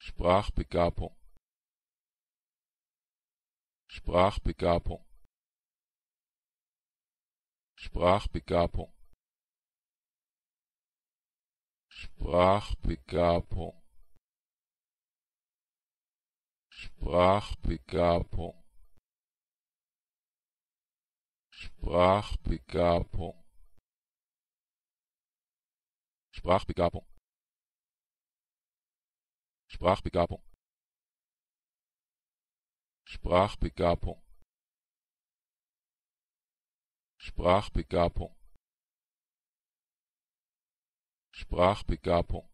Sprachbegabung, Sprachbegabung, Sprachbegabung, Sprachbegabung, Sprachbegabung, Sprachbegabung, Sprachbegabung, Sprachbegabung, Sprachbegabung, Sprachbegabung, Sprachbegabung,